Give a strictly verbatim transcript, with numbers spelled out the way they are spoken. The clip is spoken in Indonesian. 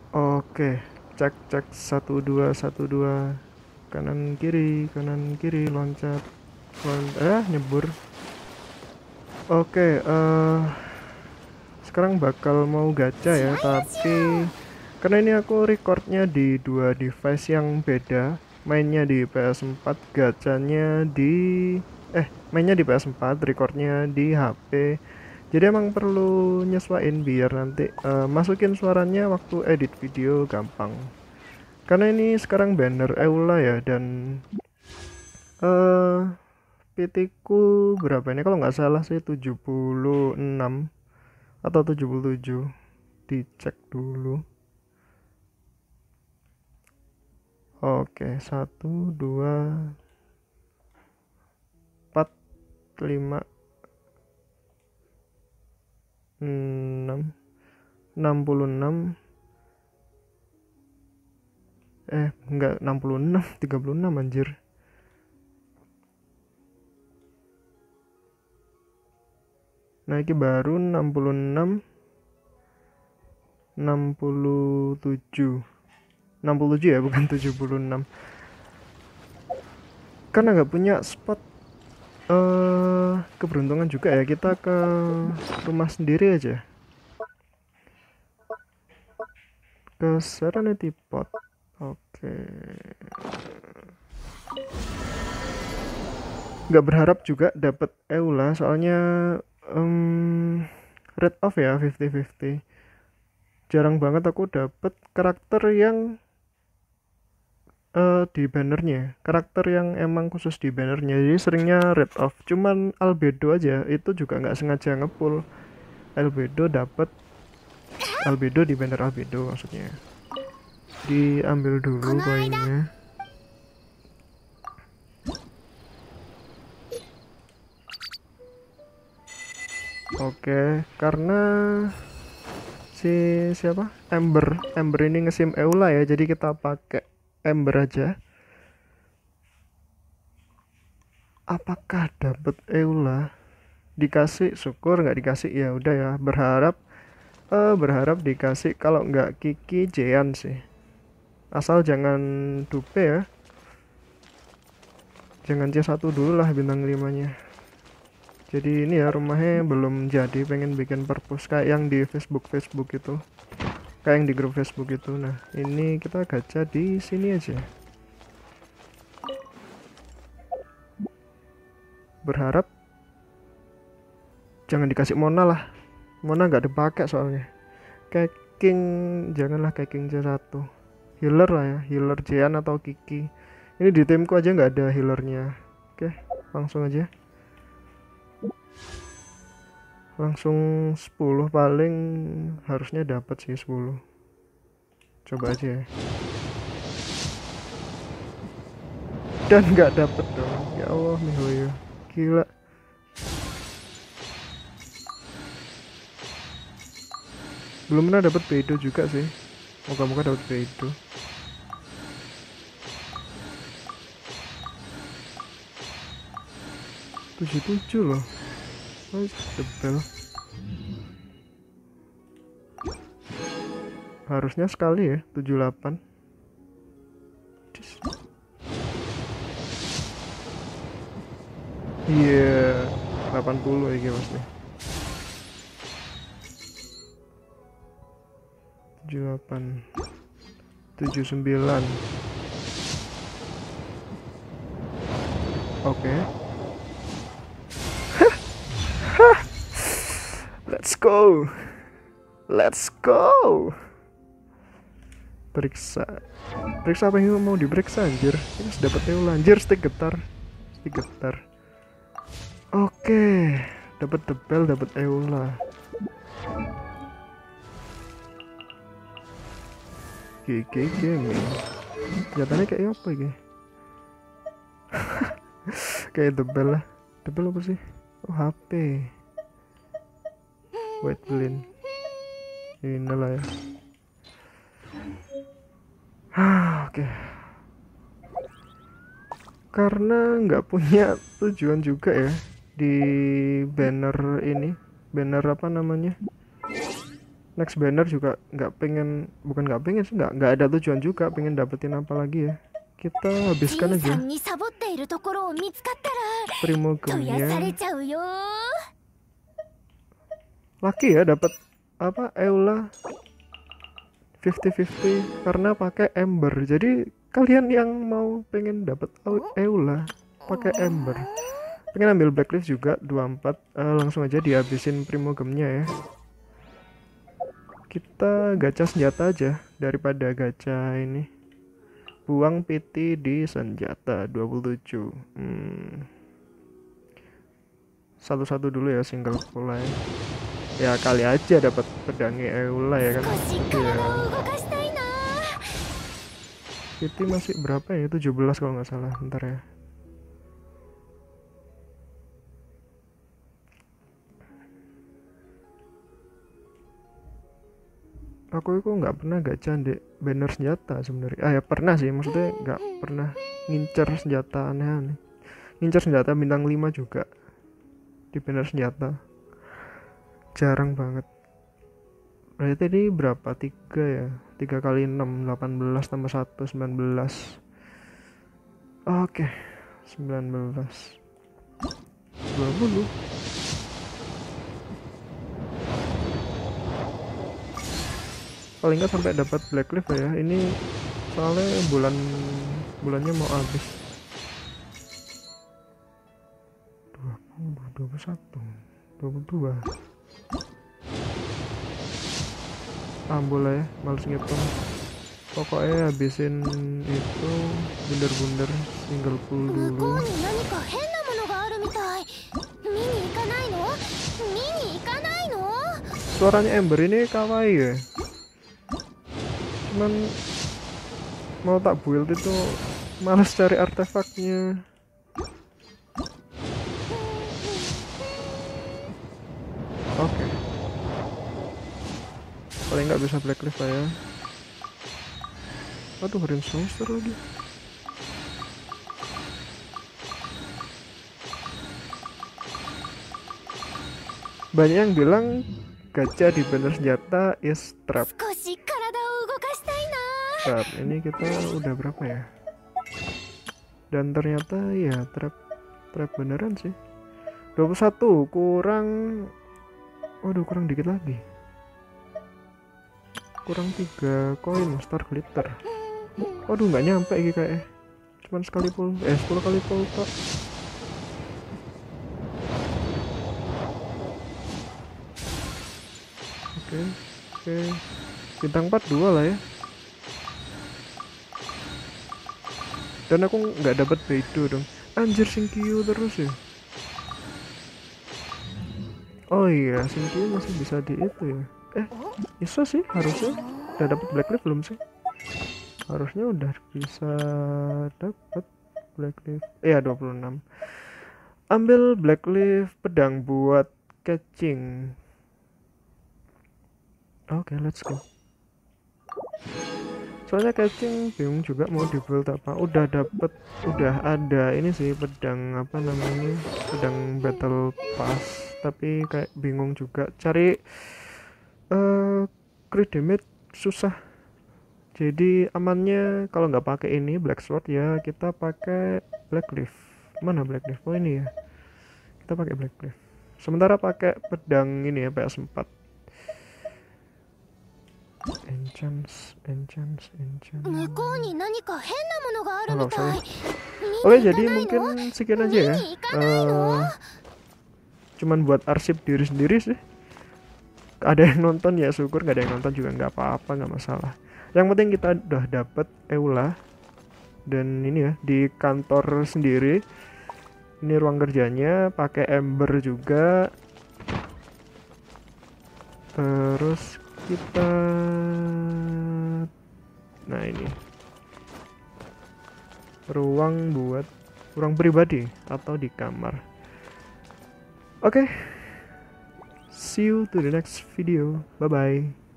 Oke, cek cek satu dua satu dua, kanan kiri kanan kiri loncat, lon eh nyebur. Oke, eh sekarang bakal mau gacha ya, tapi karena ini aku recordnya di dua device yang beda, mainnya di P S empat, gacanya di eh mainnya di P S empat, recordnya di H P. Jadi emang perlu nyesuaiin biar nanti eh, masukin suaranya waktu edit video gampang. Karena ini sekarang banner Eula ya, dan eh P T ku berapa ini kalau nggak salah sih tujuh puluh enam atau tujuh puluh tujuh. Dicek dulu. Oke, satu dua empat lima enam enam puluh enam. Eh enggak, enam puluh enam tiga puluh enam anjir. Nah ini baru enam puluh enam enam puluh tujuh enam puluh tujuh ya, bukan tujuh puluh enam. Karena nggak punya spot eh keberuntungan juga ya, kita ke rumah sendiri aja, ke Serenity Pot. Oke, nggak berharap juga dapat Eula soalnya um, rate off ya lima puluh lima puluh. Jarang banget aku dapet karakter yang uh, di bannernya, karakter yang emang khusus di bannernya, jadi seringnya rate off. Cuman albedo aja itu juga nggak sengaja ngepull albedo, dapet albedo di banner albedo maksudnya. Diambil dulu koinnya. Oke, karena si siapa Ember Ember ini ngesim Eula ya, jadi kita pakai Ember aja. Apakah dapat Eula? Dikasih syukur, nggak dikasih ya udah ya, berharap eh, berharap dikasih. Kalau nggak Kiki, Jean sih, asal jangan dupe ya, jangan C satu dulu lah bintang limanya. Jadi ini ya, rumahnya belum jadi, pengen bikin perpus kayak yang di Facebook Facebook itu, kayak yang di grup Facebook itu. Nah ini kita gacha di sini aja, berharap jangan dikasih Mona lah. Mona nggak dipakai soalnya. Kayak King, janganlah kayak King C satu. Healer lah ya, healer Jean atau Kiki. Ini di timku aja nggak ada healernya. Oke, langsung aja. Langsung sepuluh, paling harusnya dapat sih sepuluh. Coba aja ya. Dan nggak dapet dong. Ya Allah, Mihoyo. Gila. Belum pernah dapat Beidou juga sih. Moga-moga dapat Beidou. tujuh tujuh loh. Oh, tebel. Harusnya sekali ya, tujuh delapan. Iya, yeah, delapan puluh ya pasti. tujuh delapan. tujuh sembilan. Oke. Okay. Let's go. Let's go. Periksa. Periksa apa yang mau diperiksa anjir? Ini sudah dapat Eula anjir, stick getar. Stick getar. Oke, okay. Dapat tebel, dapat Eula. G G gaming. Kelihatannya kayak apa ini? Kayak tebel lah. Tebel apa sih? Oh, H P. White Blin. Inilah ya. Oke. Okay. Karena nggak punya tujuan juga ya di banner ini. Banner apa namanya? next banner juga nggak pengen, bukan nggak pengen sih, nggak nggak ada tujuan juga pengen dapetin apa lagi ya. Kita habiskan aja primogemnya. Laki ya dapat apa, Eula lima puluh lima puluh karena pakai Ember. Jadi kalian yang mau pengen dapat Eula pakai Ember, pengen ambil Blacklist juga dua puluh empat, uh, langsung aja dihabisin primogemnya ya. Kita gacha senjata aja daripada gacha ini. Buang piti di senjata dua puluh tujuh. Hmm. Satu-satu dulu ya, single pull ya. Ya kali aja dapat pedangnya Eula ya kan. Ya. Piti masih berapa ya? tujuh belas kalau nggak salah. Bentar ya. Aku itu nggak pernah gacha dek banner senjata sebenarnya. Ah ya pernah sih, maksudnya nggak pernah ngincer senjata aneh-aneh. Ngincer senjata bintang lima juga di banner senjata, jarang banget. Berarti tadi berapa? Tiga ya, tiga kali enam, delapan belas tambah satu, sembilan belas. Oke, sembilan belas, dua puluh. Paling nggak sampai dapat Blacklist ya. Ini soalnya bulan bulannya mau habis. dua puluh, dua puluh satu, dua puluh dua. Ambul ya, males ngitung. Pokoknya habisin itu bunder-bunder single pull dulu. Suaranya Ember ini kawaii ya. Cuman mau tak build itu males cari artefaknya. Oke, okay. Paling nggak bisa Blacklist lah ya. Aduh, Ring Monster lagi. Banyak yang bilang gacha di banner senjata is trap. Trap ini kita udah berapa ya? Dan ternyata ya trap trap beneran sih. dua puluh satu kurang, waduh kurang dikit lagi. Kurang tiga koin Star Glitter. Waduh nggak nyampe gitu kayak. Cuman sekali pull, eh sepuluh kali pull tok. Oke, oke. Bintang empat dua lah ya. Dan aku nggak dapat Beidou dong. Anjir, Shinkyu terus ya. Oh iya, Shinkyu masih bisa di itu ya. Eh, bisa sih harusnya. Udah dapat Blacklist belum sih? Harusnya udah bisa dapat Blacklist. Iya, dua puluh enam. Ambil Blacklist pedang buat catching. Oke, okay, let's go. Soalnya catching bingung juga mau di build apa. Udah dapet, udah ada ini sih pedang apa namanya, pedang battle pass, tapi kayak bingung juga cari uh, crit damage susah. Jadi amannya kalau nggak pakai ini Black Sword ya kita pakai Blackleaf. Mana Blackleaf? Oh ini ya, kita pakai Blackleaf. Sementara pakai pedang ini ya P S empat. Enchants, enchants, enchants. Oh, Oke, jadi mungkin sekian aja ya. Uh, cuman buat arsip diri sendiri sih. Ada yang nonton ya syukur, nggak ada yang nonton juga nggak apa-apa, nggak masalah. Yang penting kita udah dapet Eula dan ini ya di kantor sendiri. Ini ruang kerjanya, pakai Ember juga. Terus kita, nah ini ruang buat ruang pribadi atau di kamar. Oke, okay. See you to the next video. Bye bye.